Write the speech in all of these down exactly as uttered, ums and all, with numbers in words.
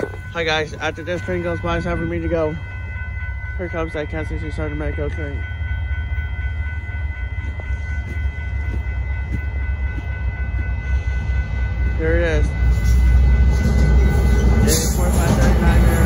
Hi guys, after this train goes by, it's time for me to go. Here comes that Kansas City Southern Medical train. Here it is. It's forty-five thirty-nine here.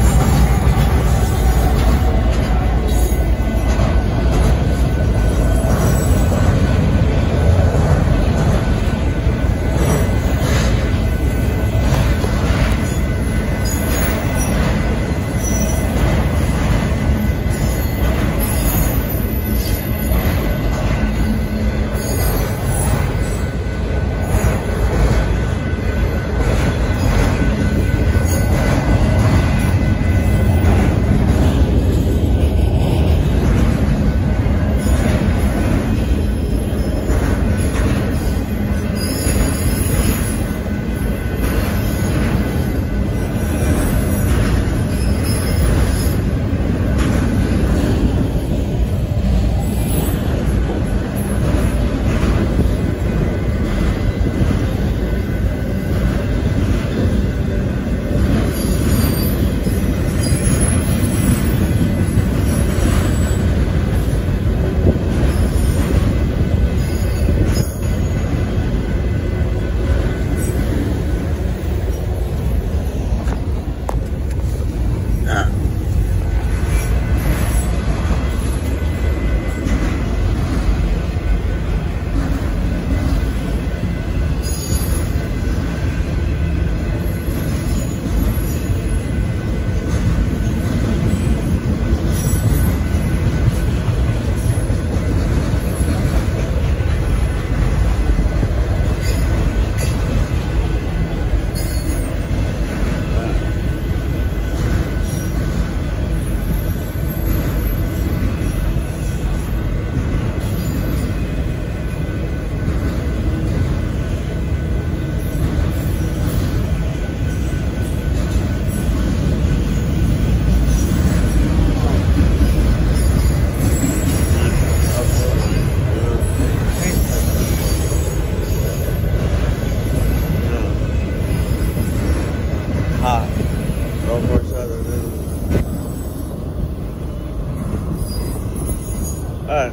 Alright.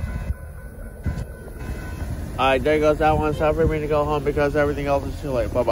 Alright, there goes that one. It's time for me to go home because everything else is too late. Bye-bye.